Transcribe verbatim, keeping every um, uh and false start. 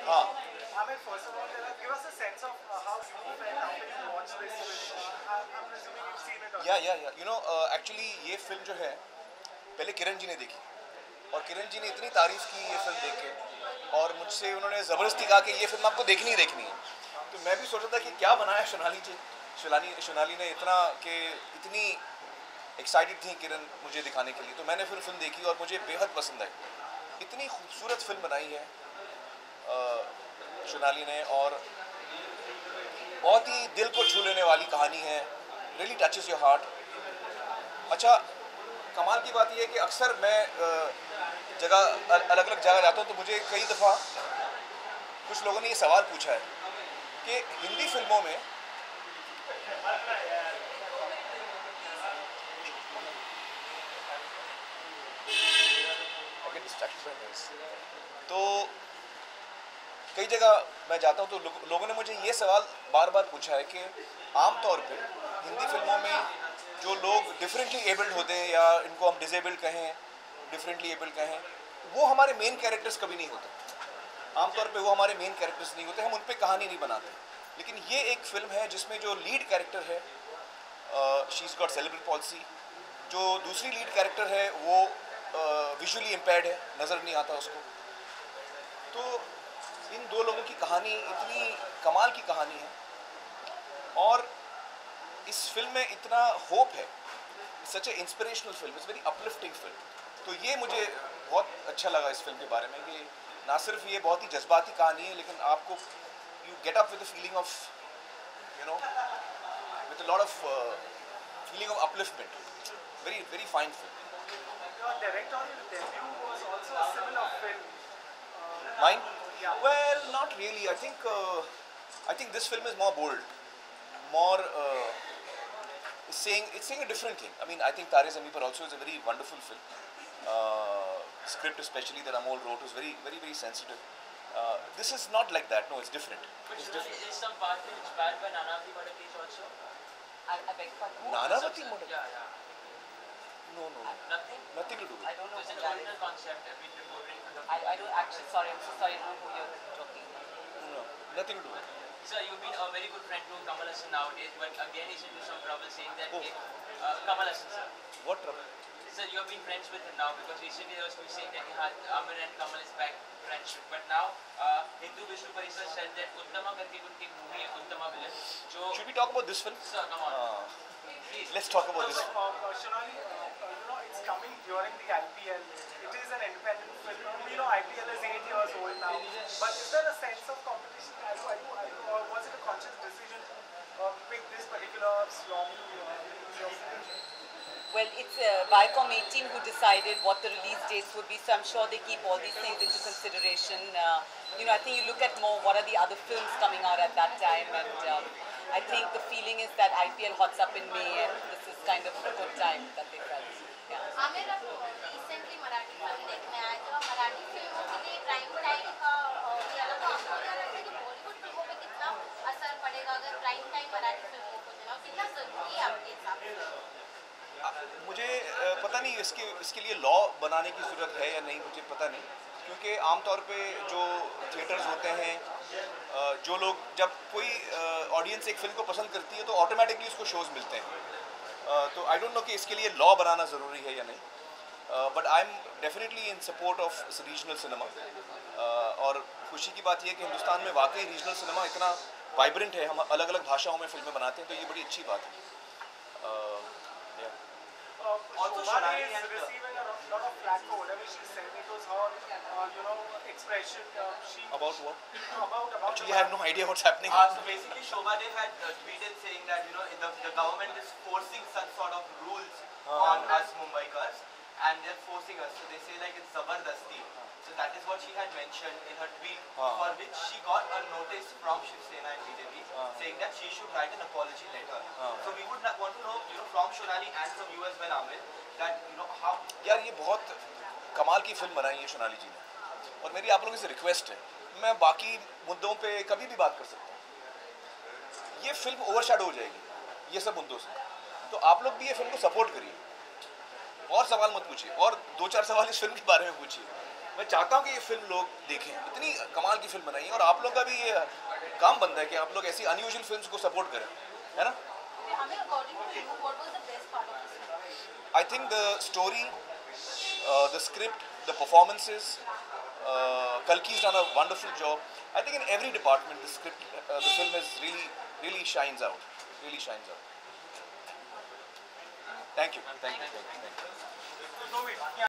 हाँ I mean, first of all, uh, give us a sense of uh, how you felt after you watched this film. Uh, I- I'm assuming you've seen it या already. या या you know actually ये film जो है पहले किरण जी ने देखी और किरण जी ने इतनी तारीफ की ये फिल्म देख के और मुझसे उन्होंने ज़बरदस्ती कहा कि ये फिल्म आपको देखनी ही देखनी है। तो मैं भी सोचा था कि क्या बनाया सोनाली जी सोनाली सोनाली ने इतना कि इतनी एक्साइटेड थी किरण मुझे दिखाने के लिए। तो मैंने फिर फिल्म देखी और मुझे बेहद पसंद आई। इतनी खूबसूरत फिल्म बनाई है सोनाली ने और बहुत ही दिल को छू लेने वाली कहानी है। Really touches your heart. अच्छा, कमाल की बात यह है कि अक्सर मैं जगह अलग अलग जगह जाता हूँ तो मुझे कई दफ़ा कुछ लोगों ने ये सवाल पूछा है कि हिंदी फिल्मों में तो कई जगह मैं जाता हूँ तो लो, लोगों ने मुझे ये सवाल बार बार पूछा है कि आम तौर पे हिंदी फिल्मों में जो लोग डिफरेंटली एबल्ड होते हैं या इनको हम डिसेबल्ड कहें, डिफरेंटली एबल्ड कहें, वो हमारे मेन कैरेक्टर्स कभी नहीं होते। आमतौर पे वो हमारे मेन कैरेक्टर्स नहीं होते, हम उन पर कहानी नहीं बनाते। लेकिन ये एक फिल्म है जिसमें जो लीड कैरेक्टर है, she is got cerebral palsy. जो दूसरी लीड कैरेक्टर है वो विजुअली इम्पेयर्ड है, नज़र नहीं आता उसको। तो इन दो लोगों की कहानी इतनी कमाल की कहानी है और इस फिल्म में इतना होप है। Such a inspirational film, it's very uplifting film. तो ये मुझे बहुत अच्छा लगा इस फिल्म के बारे में कि ना सिर्फ ये बहुत ही जज्बाती कहानी है लेकिन आपको you get up with the feeling of you know with a lot of feeling of upliftment. Very very fine film. Your directorial debut was also a similar film. Uh, Mine? Yeah. Well, not really. I think uh, I think this film is more bold, more uh, it's saying it's saying a different thing. I mean, I think Tare Zameen Par also is a very wonderful film. Uh, script especially that Amol wrote was very very very sensitive. Uh, this is not like that. No, it's different. But It's Shonali, different. is some part inspired by Nanavati Madakis also? I, I beg pardon. Nanavati Some- Madakis? Yeah, yeah. No, no, no. Nothing? Nothing to do with I it. don't know It's who an that original is. concept. I've been reporting to the I, I don't actually, sorry, I'm so sorry, I don't know who you're talking about. No, nothing to do with it. Sir, you've been a very good friend to Kamal Hassan nowadays, but again he's into some trouble saying that Oh. eh, uh, Kamal Hassan, sir. What trouble? Sir, you have been friends with him now because recently there was news saying that yeah, Amir and Kamal is back friendship. But now uh, Hindu Vishnu Parishad said that Uttama karke unki movie hai, Uttama villain. Jo, Should we talk about this film? sir, come on. Uh, Please. let's talk about this. Uh, uh, Shonali, uh, uh, you know, it's coming during the I P L. It is an independent film. We know I P L is eight years old now. But is there a sense of competition? Are you, are you, are you, or was it a conscious decision to uh, pick this particular slot to uh, release your film? Well, it's uh, Viacom eighteen who decided what the release dates would be, so I'm sure they keep all these things into consideration. Uh, you know, I think you look at more what are the other films coming out at that time, and um, I think the feeling is that I P L hots up in May, and this is kind of a good time that they felt. Yeah. Aamir अब recently Marathi film देखने आए थे और मराठी फिल्मों के लिए prime time का अ, ये अलग आपको क्या लगता है कि बॉलीवुड फिल्मों पे कितना असर पड़ेगा अगर प्राइम टाइम मराठी फिल्मों को देना और कितना जरूरी है आपके हिसाब से? मुझे अ, पता नहीं इसके इसके लिए लॉ बनाने की ज़रूरत है या नहीं, मुझे पता नहीं। क्योंकि आमतौर पे जो थिएटर्स होते हैं, अ, जो लोग जब कोई ऑडियंस एक फिल्म को पसंद करती है तो ऑटोमेटिकली उसको शोज़ मिलते हैं। अ, तो आई डोंट नो कि इसके लिए लॉ बनाना ज़रूरी है या नहीं। But I am definitely in support of regional cinema. और खुशी की बात यह है कि हिंदुस्तान में वाकई रीजनल सिनेमा इतना वाइब्रेंट है, हम अलग अलग भाषाओं में फिल्में बनाते हैं, तो ये बड़ी अच्छी बात है। uh, yeah. Uh, Also, Shobha Shonali is and, uh, receiving a lot of flack for whatever she said. It was her, uh, you know, expression. Uh, she About what? about about. Actually, I have no idea what's happening. Uh, so basically, Shobha Dev had uh, tweeted saying that you know the, the government is forcing such sort of rules on us Mumbaikars, and they're forcing us. So they say like it's zabardasti. So that is what she had mentioned in her tweet, Ah. for which she got a notice from Shiv Sena and B J P Ah. saying that she should write an apology letter. Ah. So we would not want to know, you know, from Shonali and from you as well, Amir, that you know how. यार ये बहुत कमाल की film बनाई है सोनाली जी ने, और मेरी आप लोगों से रिक्वेस्ट है, मैं बाकी मुद्दों पे कभी भी बात कर सकता हूँ। ये फिल्म ओवरशैडो हो जाएगी ये सब मुद्दों से, तो आप लोग भी ये फिल्म को सपोर्ट करिए और सवाल मत पूछिए, और दो चार सवाल इस फिल्म के बारे में पूछिए। मैं चाहता हूँ कि ये फिल्म लोग देखें, इतनी कमाल की फिल्म बनाई है और आप लोग का भी ये काम बनता है कि आप लोग ऐसी अनयूजुअल फिल्म्स को सपोर्ट करें, है ना? हमें according to you, what was the best part of this film? I think the story, uh, the script, the performances, uh, Kalki's done a wonderful job. I think in every department the script, uh, the film is really, really shines out, really shines out. Thank you. Thank you. Thank you. Thank you. No, wait.